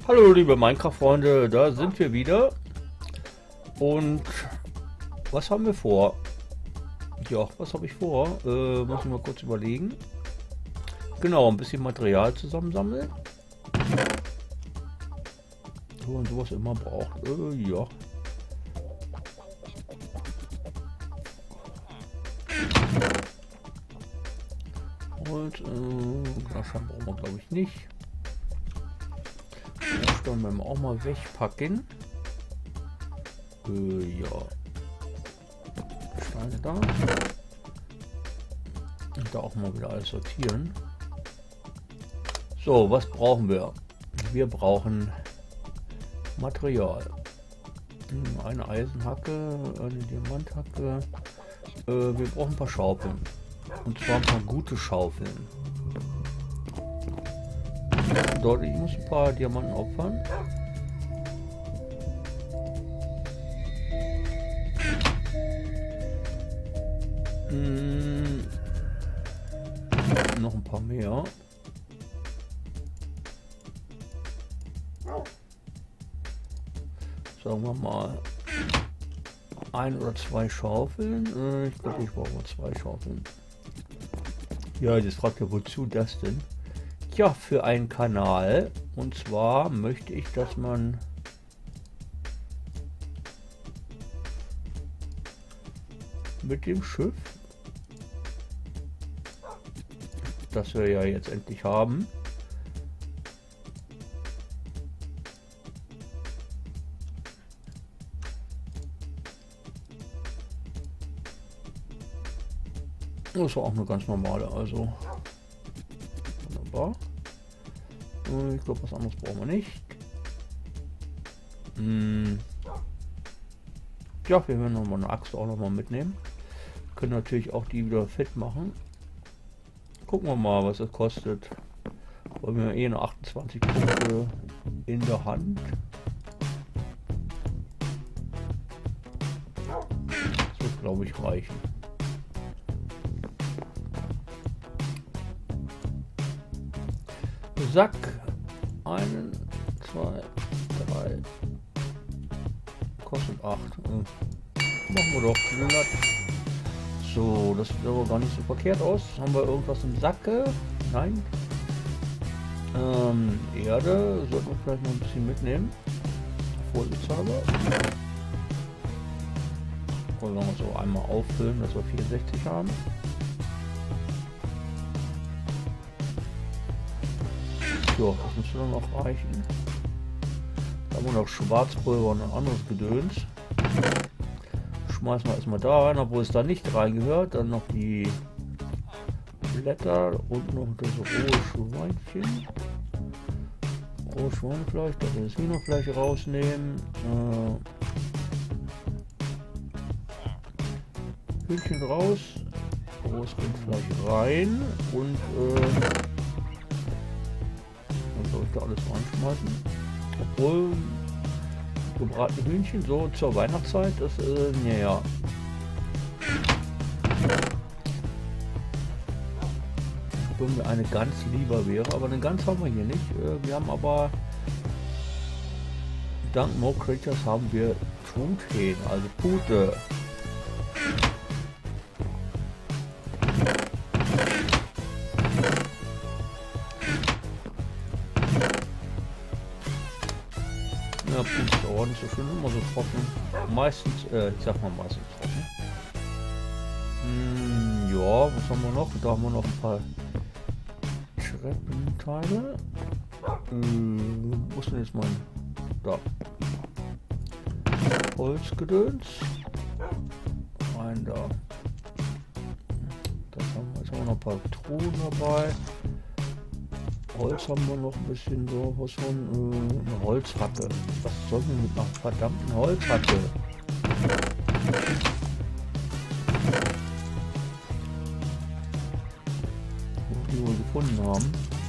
Hallo liebe Minecraft-Freunde, da sind wir wieder. Und was haben wir vor? Ja, was habe ich vor? Muss ich mal kurz überlegen. Genau, ein bisschen Material zusammensammeln. Wo man sowas immer braucht. Ja. Und Glasscheiben brauchen wir glaube ich nicht. Dann werden wir auch mal wegpacken. Ja. Steine da. Und da auch mal wieder alles sortieren. So, was brauchen wir? Wir brauchen Material. Eine Eisenhacke, eine Diamanthacke. Wir brauchen ein paar Schaufeln. Und zwar ein paar gute Schaufeln. Dort, ich muss ein paar Diamanten opfern. Noch ein paar mehr. Sagen wir mal ein oder zwei Schaufeln. Ich glaube, ich brauche mal zwei Schaufeln. Ja, jetzt fragt ihr, wozu das denn? Ja, für einen Kanal. Und zwar möchte ich, dass man mit dem Schiff, das wir ja jetzt endlich haben, das war auch eine ganz normale, also wunderbar. Ich glaube, was anderes brauchen wir nicht. Ja, wir werden noch mal eine Axt auch noch mal mitnehmen. Können natürlich auch die wieder fit machen. Gucken wir mal, was es kostet. Weil wir eh noch 28 Punkte in der Hand. Das wird, glaube ich, reichen. Sack. 1, 2, 3. Kostet 8. Machen wir doch. So, das sieht aber gar nicht so verkehrt aus. Haben wir irgendwas im Sacke? Nein. Erde sollten wir vielleicht noch ein bisschen mitnehmen. Vorsichtshalber. Wollen wir so einmal auffüllen, dass wir 64 haben. Ja, das müsste dann noch reichen. Da haben wir noch Schwarzpulver und ein anderes Gedöns. Schmeißen wir erstmal da rein, obwohl es da nicht reingehört. Dann noch die Blätter und noch das rohe Schweinchen. Rohes Schweinefleisch, da will ich das Hühnerfleisch rausnehmen. Hühnchen raus, rohes Rindfleisch rein und dann soll ich da alles reinschmeißen. Obwohl gebratene Hühnchen so zur Weihnachtszeit, das ja. Wenn mir eine Gans lieber wäre, aber eine Gans haben wir hier nicht. Wir haben aber dank Mo Creatures haben wir Truthähne, also Pute. Ja, Pute ist auch nicht so schön, immer so trocken. Meistens, ich sag mal meistens trocken. Ja, was haben wir noch? Da haben wir noch ein paar Treppenteile. Wo ist denn jetzt mein... Da. Holzgedöns. Rein da. Das haben wir, jetzt haben wir noch ein paar Truhen dabei. Holz haben wir noch ein bisschen so, was von eine Holzhacke. Was sollen wir mit einer verdammten Holzhacke? Die wir gefunden haben.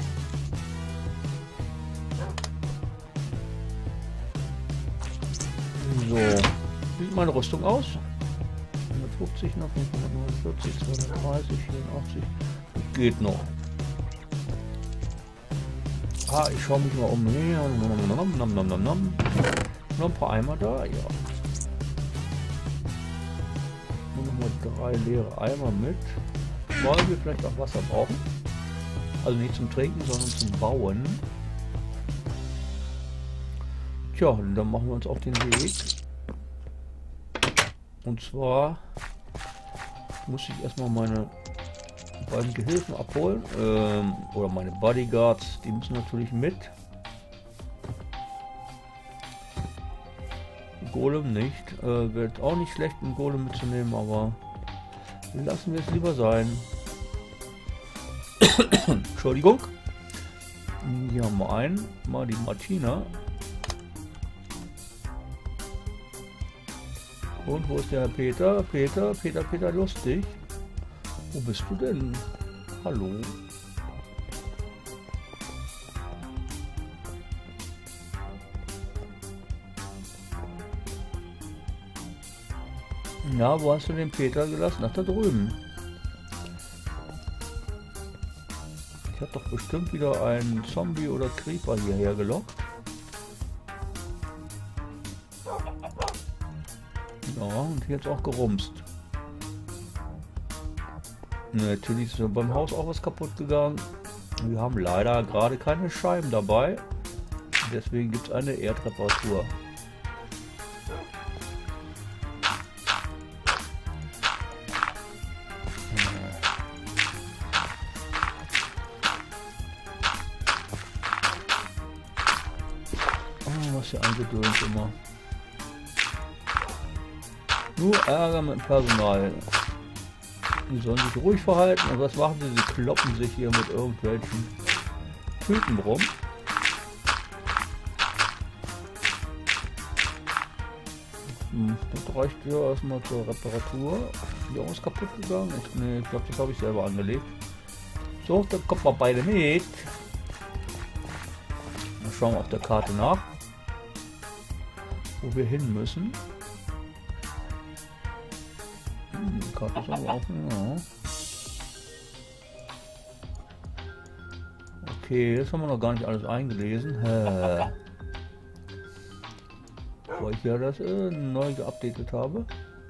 So, wie sieht meine Rüstung aus? 150 noch, 549, 230, 84. Geht noch. Ich schaue mich mal um. Noch ein paar Eimer da, ja. Nur noch mal 3 leere Eimer mit, weil wir vielleicht auch Wasser brauchen. Also nicht zum Trinken, sondern zum Bauen. Tja, dann machen wir uns auf den Weg. Und zwar muss ich erstmal meine beiden Gehilfen abholen. Oder meine Bodyguards, die müssen natürlich mit. Golem nicht. Wird auch nicht schlecht, einen Golem mitzunehmen, aber lassen wir es lieber sein. Entschuldigung. Hier haben wir einen. Mal die Martina. Und wo ist der Peter? Peter lustig. Wo bist du denn? Hallo? Na, wo hast du den Peter gelassen? Ach, da drüben. Ich habe doch bestimmt wieder einen Zombie oder Creeper hierher gelockt. Ja, und jetzt auch gerumst. Natürlich ist beim Haus auch was kaputt gegangen. Wir haben leider gerade keine Scheiben dabei. Deswegen gibt es eine Erdreparatur. Was hier angedönt immer. Nur Ärger mit dem Personal. Die sollen sich ruhig verhalten. Und was machen sie? Sie kloppen sich hier mit irgendwelchen Typen rum. Das reicht ja erstmal zur Reparatur. Hier ist kaputt gegangen. Ich glaube, das habe ich selber angelegt. So, dann kommt mal beide mit. Dann schauen wir auf der Karte nach, wo wir hin müssen. Die Karte ist aber offen, ja. Okay, das haben wir noch gar nicht alles eingelesen. Weil ich ja das neu geupdatet habe.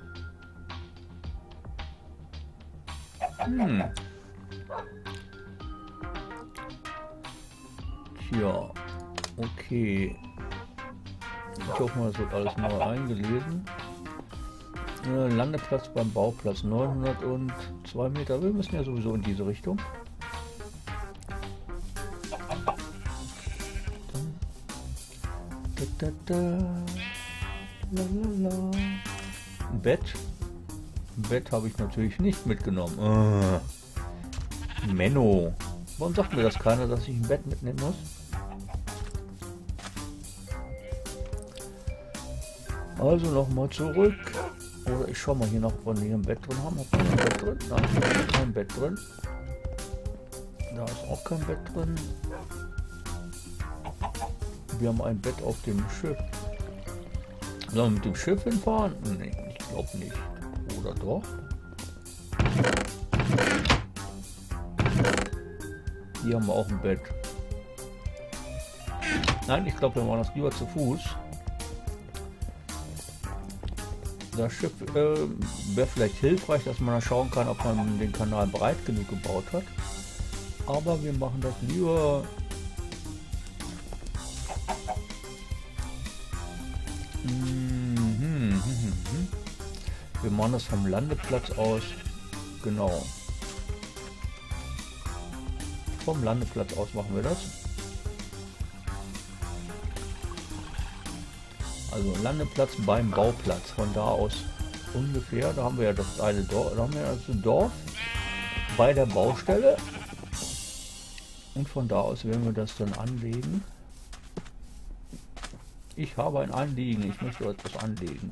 Tja, okay. Ich hoffe mal, es wird alles neu eingelesen. Landeplatz beim Bauplatz 902 Meter. Wir müssen ja sowieso in diese Richtung. Ein Bett. Ein Bett habe ich natürlich nicht mitgenommen. Menno. Warum sagt mir das keiner, dass ich ein Bett mitnehmen muss? Also nochmal zurück. Oder ich schau mal hier noch, ob wir hier ein Bett drin haben. Ob wir ein Bett drin? Nein, kein Bett drin. Da ist auch kein Bett drin. Wir haben ein Bett auf dem Schiff. Sollen wir mit dem Schiff hinfahren? Nee, ich glaube nicht. Oder doch? Hier haben wir auch ein Bett. Nein, ich glaube, wir machen das lieber zu Fuß. Das Schiff wäre vielleicht hilfreich, dass man schauen kann, ob man den Kanal breit genug gebaut hat. Aber wir machen das lieber wir machen das vom Landeplatz aus. Genau. Vom Landeplatz aus machen wir das. Also Landeplatz beim Bauplatz. Von da aus ungefähr. Da haben wir ja das eine Dorf. Da haben wir also ein Dorf bei der Baustelle. Und von da aus werden wir das dann anlegen. Ich habe ein Anliegen. Ich möchte etwas anlegen.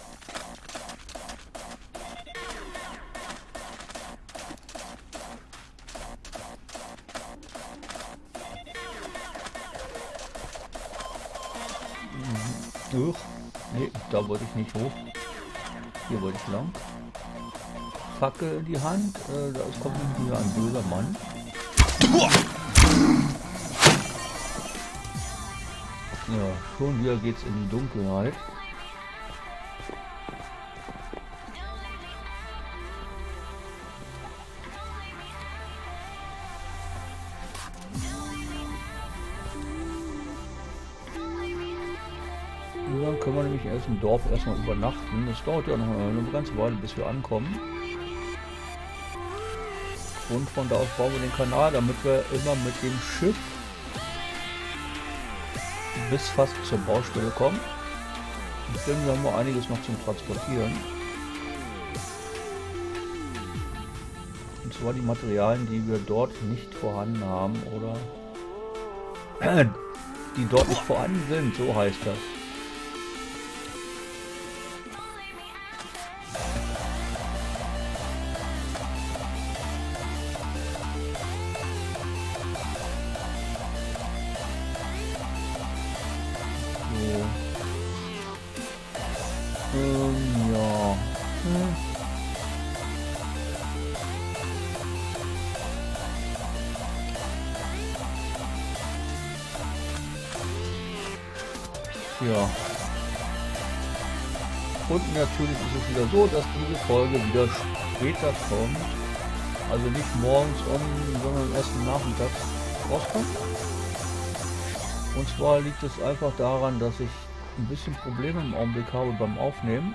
Nee, da wollte ich nicht hoch. Hier wollte ich lang. Fackel in die Hand. Da kommt wieder ein böser Mann. Ja, schon wieder geht's in die Dunkelheit. Dann können wir nämlich erst im Dorf erstmal übernachten. Das dauert ja noch eine ganze Weile, bis wir ankommen. Und von da aus bauen wir den Kanal, damit wir immer mit dem Schiff bis fast zur Baustelle kommen. Ich denke, wir haben noch einiges noch zum Transportieren. Und zwar die Materialien, die wir dort nicht vorhanden haben oder die dort nicht vorhanden sind, so heißt das. Ja. Ja. Und natürlich ist es wieder so, dass diese Folge wieder später kommt. Also nicht morgens sondern erst nachmittags rauskommt. Und zwar liegt es einfach daran, dass ich ein bisschen Probleme im Augenblick habe beim Aufnehmen.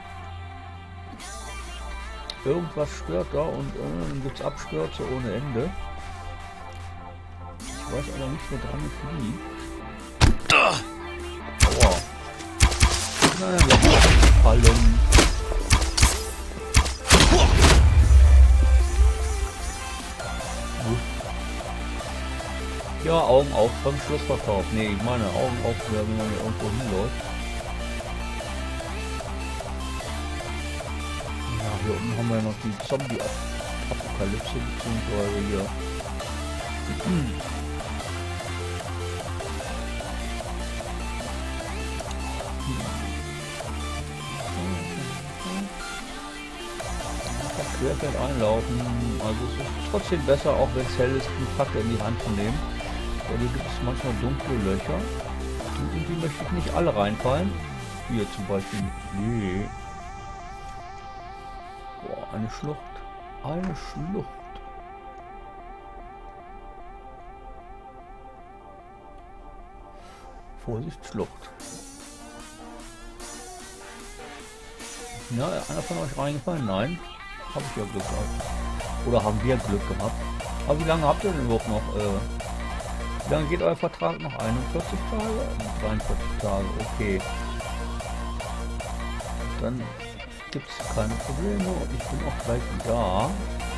Irgendwas stört da und dann gibt es Abstürze ohne Ende. Ich weiß aber nicht, wo dran es liegt. Aua. Naja, lass mal fallen. Ja, Augen auf beim Schlussverkauf. Nee, ich meine Augen auf, wenn man hier irgendwo hinläuft. Ja, hier unten haben wir noch die Zombie-Apokalypse, beziehungsweise hier. Querfeld einlaufen. Also es ist trotzdem besser, auch wenn es hell ist, die Fackel in die Hand zu nehmen. Weil hier gibt es manchmal dunkle Löcher. Und in die möchte ich nicht alle reinfallen. Hier zum Beispiel. Nee. Boah, eine Schlucht. Eine Schlucht. Vorsicht, Schlucht. Ja, einer von euch reingefallen? Nein. Habe ich ja Glück gehabt. Oder haben wir Glück gehabt. Aber wie lange habt ihr denn überhaupt noch? Wie lange geht euer Vertrag noch? 41 Tage? 43 Tage, okay. Dann gibt es keine Probleme und ich bin auch gleich da.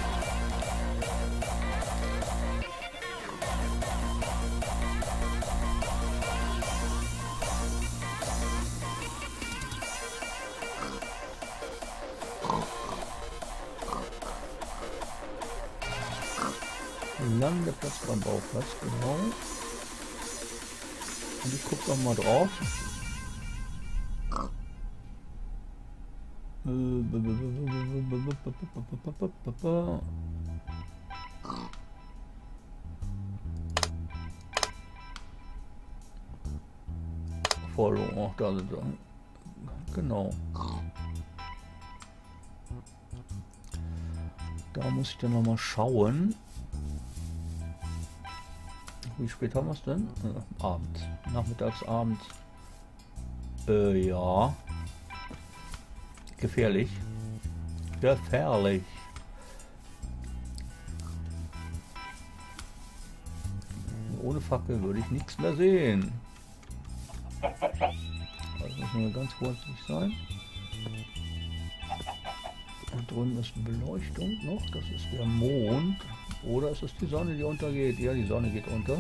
Landeplatz beim Bauplatz, genau. Und ich gucke noch mal drauf. Follow, ach, da sind sie. Genau. Da muss ich dann noch mal schauen. Wie spät haben wir es denn? Abends. Nachmittags, abends. Ja. Gefährlich. Gefährlich. Ohne Fackel würde ich nichts mehr sehen. Also müssen wir ganz vorsichtig sein. Und drüben ist eine Beleuchtung noch. Das ist der Mond. Oder ist es die Sonne, die untergeht? Ja, die Sonne geht unter.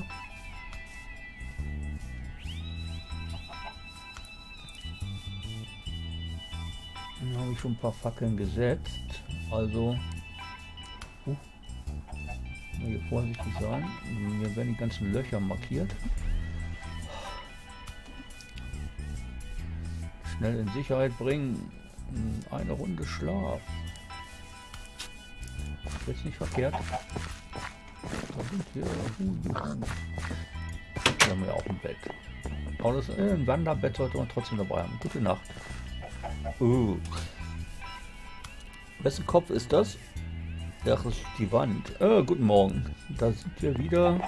Dann habe ich schon ein paar Fackeln gesetzt. Also hier vorsichtig sein. Hier werden die ganzen Löcher markiert. Schnell in Sicherheit bringen. Eine Runde Schlaf. Jetzt nicht verkehrt. Da sind hier haben wir auch ein Bett. Aber das ein Wanderbett sollte man trotzdem dabei haben. Gute Nacht. Wessen Kopf ist das? Ach, das ist die Wand. Guten Morgen. Da sind wir wieder.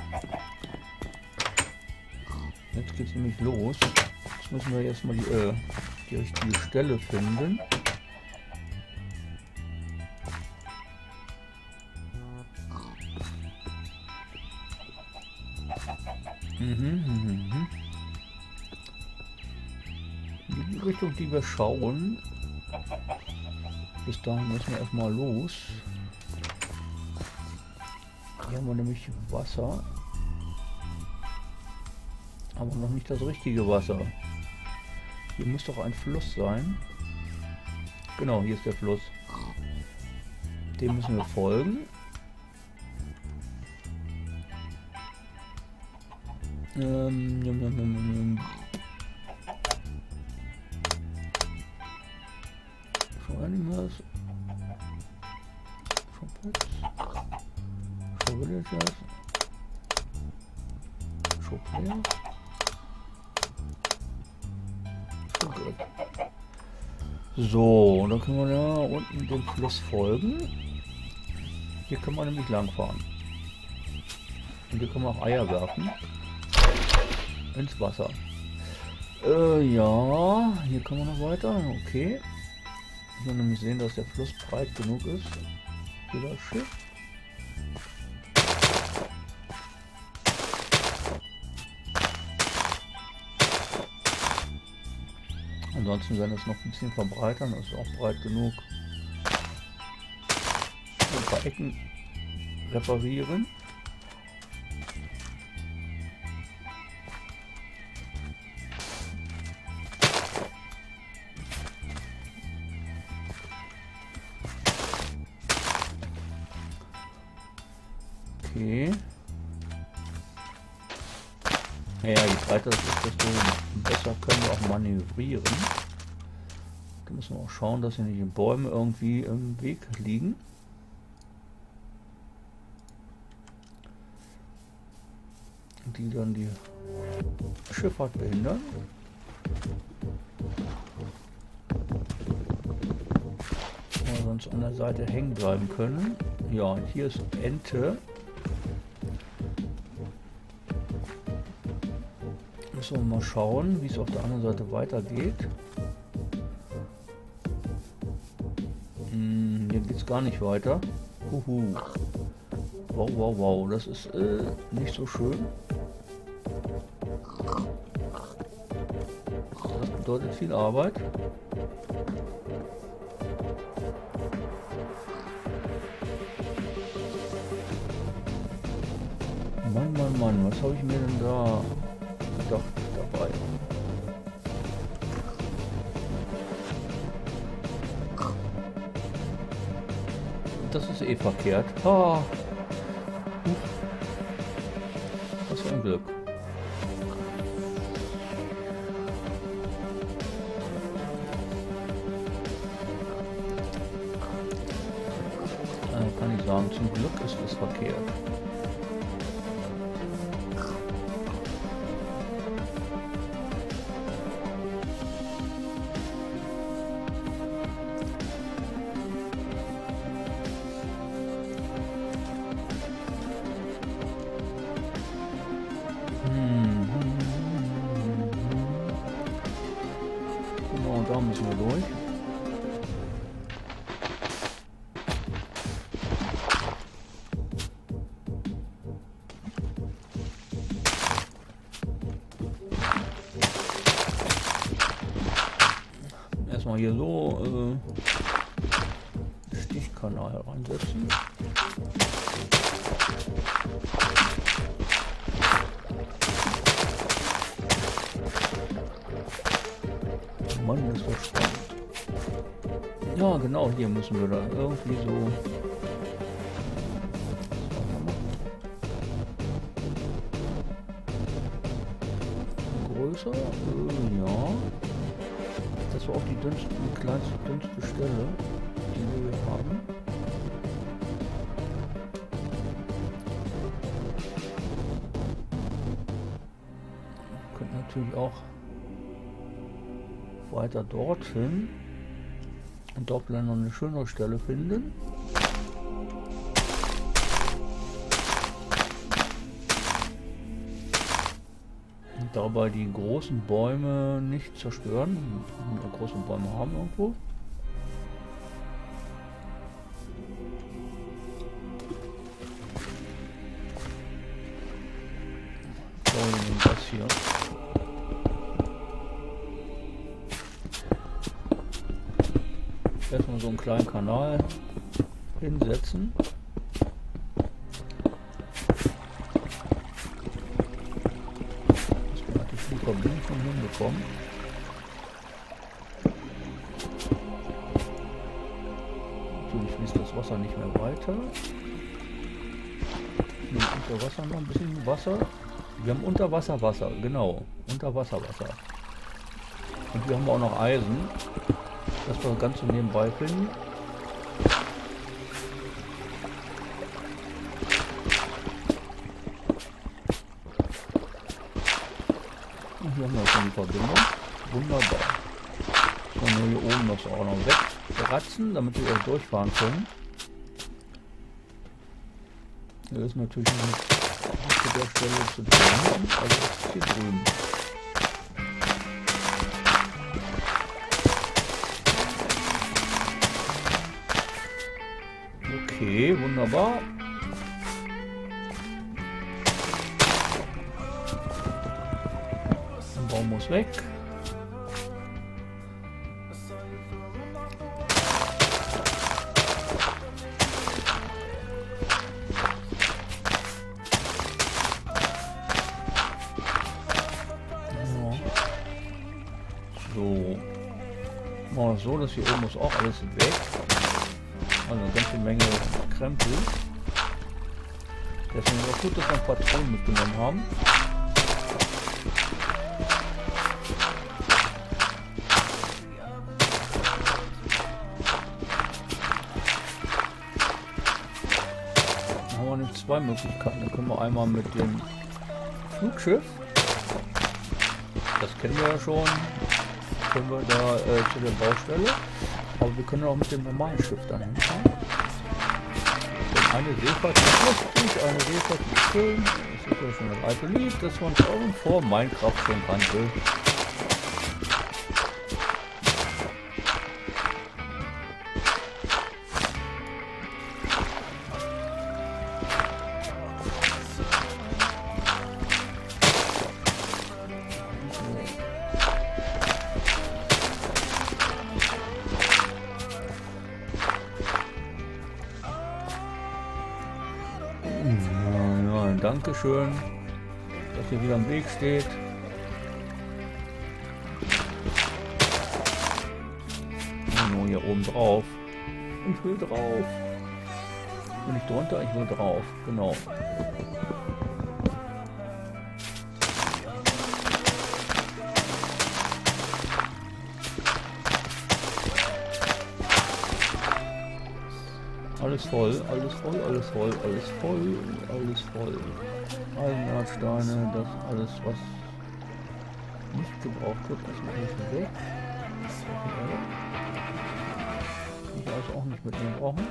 Jetzt geht's nämlich los. Jetzt müssen wir erstmal die richtige Stelle finden. Die Richtung, die wir schauen. Bis dahin müssen wir erstmal los. Hier haben wir nämlich Wasser. Aber noch nicht das richtige Wasser. Hier muss doch ein Fluss sein. Genau, hier ist der Fluss. Dem müssen wir folgen. Animals, Trumpets, Show Villagers, Show Players, Show Good. So, und dann können wir da unten dem Fluss folgen. Hier können wir nämlich lang fahren. Und hier können wir auch Eier werfen. Ins Wasser. Ja, hier können wir noch weiter. Okay. Ich will nämlich sehen, dass der Fluss breit genug ist für das Schiff. Ansonsten werden wir es noch ein bisschen verbreitern, das ist auch breit genug. Ein paar Ecken reparieren. Okay. Ja, je breiter das ist, desto besser können wir auch manövrieren. Da müssen wir auch schauen, dass hier nicht die Bäume irgendwie im Weg liegen. Die dann die Schifffahrt behindern. Oder sonst an der Seite hängen bleiben können. Ja, und hier ist Ente. Müssen wir mal schauen, wie es auf der anderen Seite weitergeht. Hier geht es gar nicht weiter. Wow, wow, wow, das ist nicht so schön. Das bedeutet viel Arbeit. Mann, was habe ich mir denn da gedacht dabei? Das ist eh verkehrt. Ah. Was für ein Glück. Kann ich sagen, zum Glück ist es verkehrt. Genau, da müssen wir durch. Erstmal hier so Stichkanal reinsetzen. Mann, ist das spannend. Ja, genau, hier müssen wir da irgendwie so. Größer, ja. Das war auch die dünnste Stelle, die wir hier haben. Wir könnten natürlich auch weiter dorthin und dort vielleicht noch eine schönere Stelle finden. Und dabei die großen Bäume nicht zerstören. Wenn wir große Bäume haben irgendwo. Das hier. Erstmal so einen kleinen Kanal hinsetzen. Das kann natürlich die Verbindung von hinbekommen. Natürlich fließt das Wasser nicht mehr weiter. Unter Wasser noch ein bisschen Wasser. Wir haben Unterwasser Wasser, genau. Unterwasser Wasser. Und wir haben auch noch Eisen, das wir ganz so nebenbei finden. Und hier haben wir schon die Verbindung. Wunderbar. So, nur hier oben das auch noch wegratzen, damit wir auch durchfahren können. Hier ist natürlich nicht zu der Stelle zu tun, also das ist hier drüben. Okay, wunderbar. Der Baum muss weg. So, das hier oben ist auch alles weg. Also eine ganze Menge Krempel. Deswegen ist auch gut, dass wir ein paar Patronen mitgenommen haben. Dann haben wir nämlich zwei Möglichkeiten. Dann können wir einmal mit dem Flugschiff, das kennen wir ja schon, können wir da zu der Baustelle, aber wir können auch mit dem normalen Schiff dann hinfahren. Denn eine Seefahrt ist lustig, eine Seefahrt ist schön, das ist ja schon das alte Lied, das man schon vor Minecraft schon kannte. Dankeschön, dass ihr wieder am Weg steht. Nur hier oben drauf. Ich will drauf. Bin ich drunter? Ich will drauf. Genau. Alles voll, alles voll, alles voll, alles voll, alles voll. Eisenradsteine, das alles, was nicht gebraucht wird, das mache ich weg. Kann ich also auch nicht mitnehmen brauchen.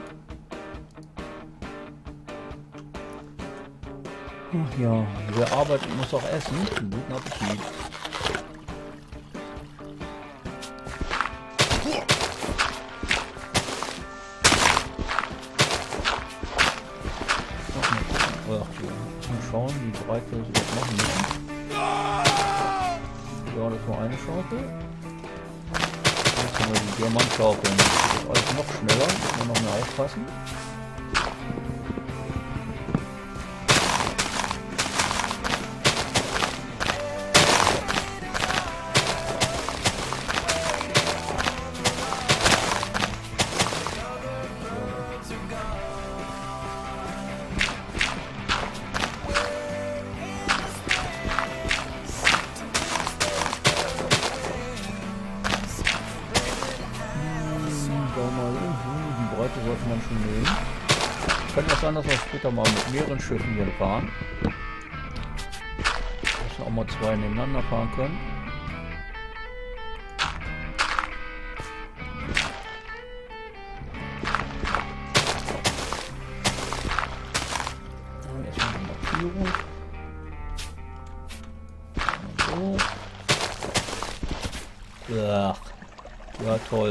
Ach ja, wer arbeitet, muss auch essen. Guten Appetit. Schauen, wie breit wir das überhaupt machen müssen. Ja, das war eine Schaufel. Jetzt haben wir die Diamantschaufeln. Das ist alles noch schneller, müssen wir noch mehr aufpassen. Sollte man schon nehmen. Könnte auch sein, dass wir später mal mit mehreren Schiffen hier fahren. Das ist auch mal zwei nebeneinander fahren können. Erstmal die Markierung. So. Ach, ja toll.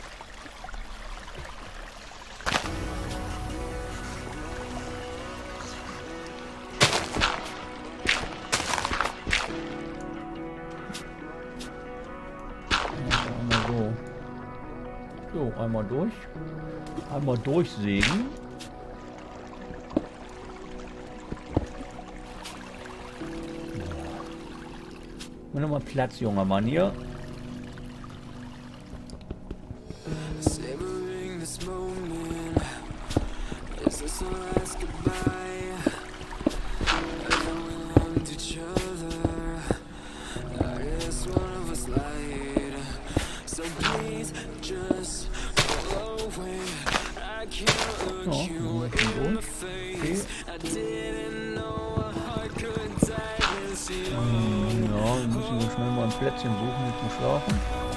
So, einmal durch. Einmal durchsägen. Mach nochmal Platz, junger Mann hier. Ja, wir müssen wir schnell mal ein Plätzchen suchen mit dem Schlafen.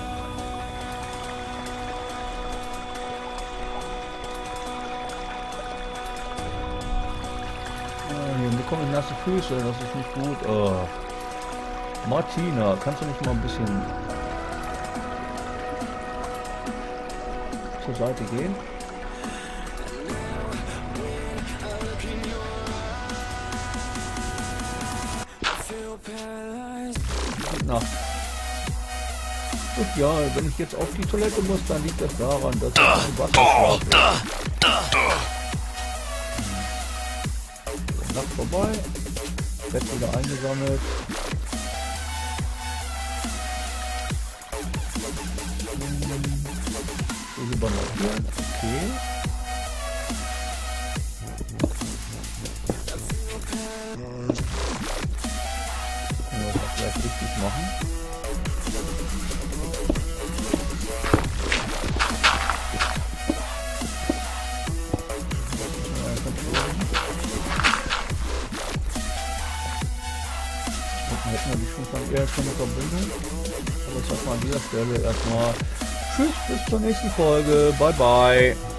Hier bekomme ich nasse Füße, das ist nicht gut. Martina, kannst du nicht mal ein bisschen zur Seite gehen? Nacht. Und ja, wenn ich jetzt auf die Toilette muss, dann liegt das daran, dass ich im Wasser schlafe. Nacht vorbei, Bett wieder eingesammelt. So lieber markieren, okay. Richtig machen. Hätten wir die schon von eher schon eine Verbindung. Aber ich sag mal an dieser Stelle erstmal tschüss, bis zur nächsten Folge. Bye bye.